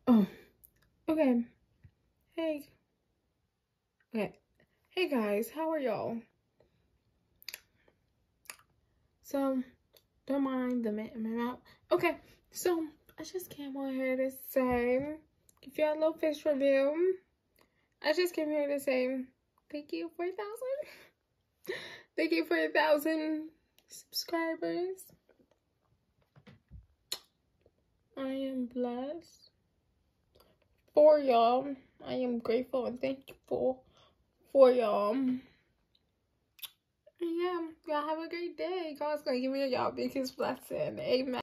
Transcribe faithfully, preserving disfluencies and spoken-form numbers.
Oh, okay. Hey. Okay. Hey guys, how are y'all? So, don't mind the man in my mouth. Okay, so I just came on here to say, if you had a little fish review, I just came here to say thank you for a thousand. Thank you for a thousand subscribers. I am blessed for y'all. I am grateful and thankful for y'all. Yeah, y'all have a great day. God's gonna give me y'all biggest blessing. Amen.